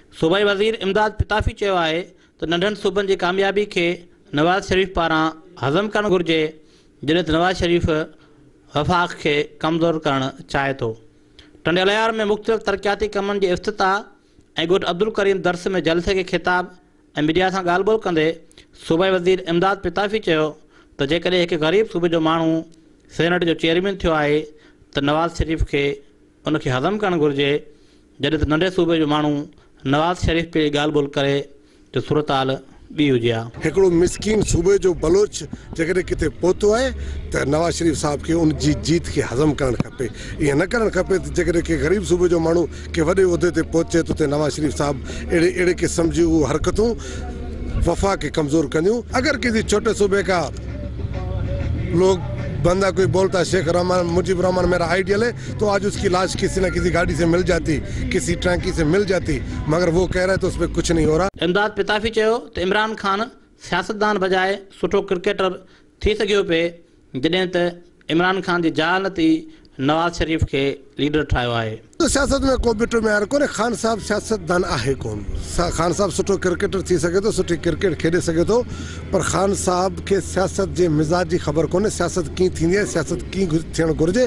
सूबाई वज़ीर इमदाद पिताफ़ी चयो आहे त नंढनि सूबनि जी कामयाबी खे नवाज़ शरीफ़ पारां हज़म करणु घुरिजे, जॾहिं त नवाज़ शरीफ़ वफ़ाक़ खे कमज़ोर करणु चाहे थो। टंडियाल में मुख़्तलिफ़ तरक़ियाती कमनि जे इफ़्तिताह ऐं ॻोठ अब्दुल करीम दर्स में जलसे खे ख़िताब ऐं मीडिया सां ॻाल्हि ॿोल कंदे सूबाई वज़ीर इमदाद पिताफ़ी चयो त जेकॾहिं हिकु ग़रीब सूबे जो माण्हू सेनेट जो चेयरमैन थियो आहे त नवाज़ शरीफ़ खे उनखे हज़म करणु घुरिजे, जॾहिं त नंढे सूबे जो माण्हू नवाज़ शरीफ़ पे ॻाल्हि ॿोल करे त सूरत हाल ॿी हुजे हा। हिकिड़ो मिसकीन सूबे जो बलोच जेकॾहिं किथे पहुतो आहे त नवाज़ शरीफ़ साहब खे उन जी जीत खे हज़म करणु खपे। ईअं न करणु खपे त जेकॾहिं के ग़रीब सूबे जो माण्हू के वॾे उहिदे ते पहुचे त नवाज़ शरीफ़ साहब अहिड़े क़िस्म जी उहे हरकतूं वफ़ा के कमज़ोर कंदियूं। अगर किसी छोटे सूबे का लोग बंदा कोई बोलता शेख रहमान मुजीब रहमान मेरा आइडियल है तो आज उसकी लाश किसी न किसी गाड़ी से मिल जाती, किसी टैंकी से मिल जाती, मगर वो कह रहा है तो उस पर कुछ नहीं हो रहा। इमदाद पिताफ़ी चयो त इमरान खान सियासतदान बजाए सुठो क्रिकेटर थी सघियो पिए, जॾहिं त इमरान खान जी ज़ाल थी नवाज़ शरीफ़ खे लीडर ठाहियो आहे। तो सियासत में को बिटो में कोन्हे। खान साहब सियासतदान आहे कोन। खान साहब सुठो क्रिकेटर थी सघे थो, सुठी क्रिकेट खेॾे सघे थो, पर खान साहब खे सियासत जे मिज़ाज जी ख़बर कोन्हे। सियासत कीअं थींदी आहे, सियासत कीअं थियणु घुरिजे।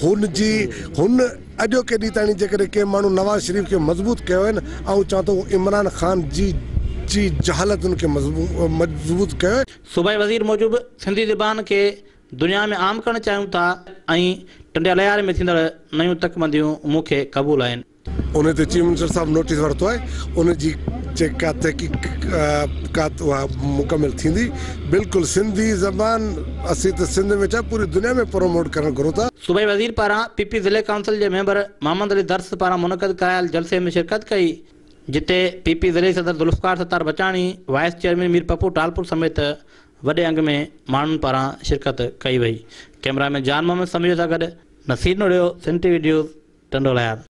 हुन अॼोके ॾींहुं ताईं जेकॾहिं के माण्हू नवाज़ शरीफ़ खे मज़बूत कयो आहिनि ऐं चवां थो इमरान खान जी जहालत उनखे मज़बूत कयो आहे। सूबाई वज़ीर मूजिबि सिंधी ज़बान खे दुनिया में आम करणु चाहियूं था ऐं टंडियाल में थींदड़ नयूं तकमंदियूं मूंखे क़बूल आहिनि। उन ते चीफ मिनिस्टर साहब नोटिस वरितो आहे, उन जी जेका तहक़ीक़ात उहा मुकमिल थींदी। बिल्कुलु सिंधी ज़बान असीं त सिंध में छा पूरी दुनिया में प्रोमोट करणु घुरूं था। सूबाई वज़ीर पारां पीपी ज़िले काउंसिल जे मेंबर मोहम्मद अली दर्स पारां मुनक़िद करायल जलसे में शिरकत कई, जिते पीपी ज़िले सदर ज़ुल्फ़कार सत्तार बचाणी, वाइस चेयरमैन मीर पप्पू टालपुर समेत वॾे अंग में माण्हुनि पारां शिरकत कई वई। कैमरामैन जान मोहम्मद समीर सां गॾु नसीर नोड़ियो, सिंध टीवी न्यूज़, टंडोलायर।